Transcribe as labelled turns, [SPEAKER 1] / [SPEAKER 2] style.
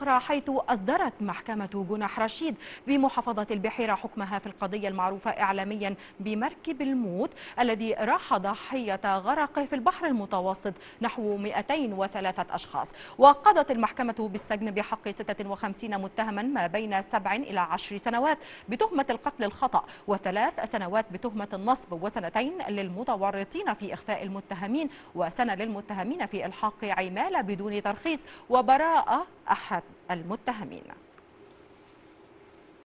[SPEAKER 1] أخرى، حيث أصدرت محكمة جنح رشيد بمحافظة البحيرة حكمها في القضية المعروفة إعلاميا بمركب الموت الذي راح ضحية غرقه في البحر المتوسط نحو 203 أشخاص. وقضت المحكمة بالسجن بحق 56 متهما ما بين 7 إلى 10 سنوات بتهمة القتل الخطأ، و3 سنوات بتهمة النصب، وسنتين للمتورطين في إخفاء المتهمين، وسنة للمتهمين في إلحاق عمالة بدون ترخيص، وبراءة أحد المتهمين.